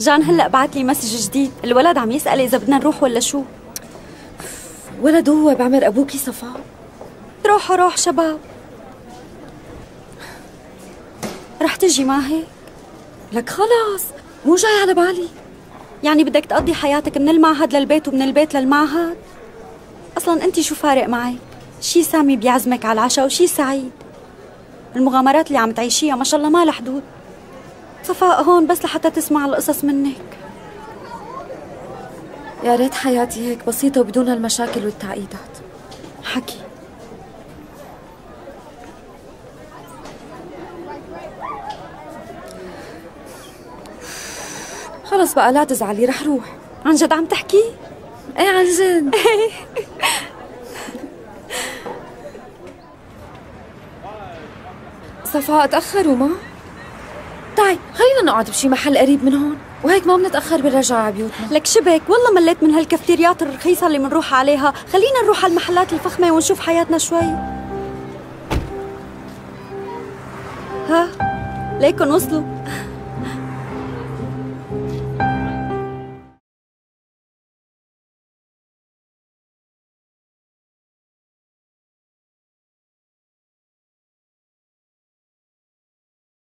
جان هلأ بعت لي مسج جديد، الولد عم يسأل إذا بدنا نروح ولا شو. ولد هو بعمر أبوكي صفاء. روح شباب. رح تجي ما هيك؟ لك خلاص مو جاي على بالي. يعني بدك تقضي حياتك من المعهد للبيت ومن البيت للمعهد؟ أصلاً أنت شو فارق معك؟ شي سامي بيعزمك على العشاء وشي سعيد. المغامرات اللي عم تعيشيها ما شاء الله ما لها حدود. صفاء هون بس لحتى تسمع القصص منك. يا ريت حياتي هيك بسيطة وبدون هالمشاكل والتعقيدات. حكي. خلص بقى لا تزعلي، رح روح. عن جد عم تحكي؟ ايه عن جد. صفاء تأخروا ما؟ تعي خلينا نقعد بشي محل قريب من هون، وهيك ما بنتأخر بالرجعة على بيوتنا. لك شبك والله مليت من هالكافتيريات الرخيصة اللي منروح عليها، خلينا نروح على المحلات الفخمة ونشوف حياتنا شوي. ها ليكن وصلوا.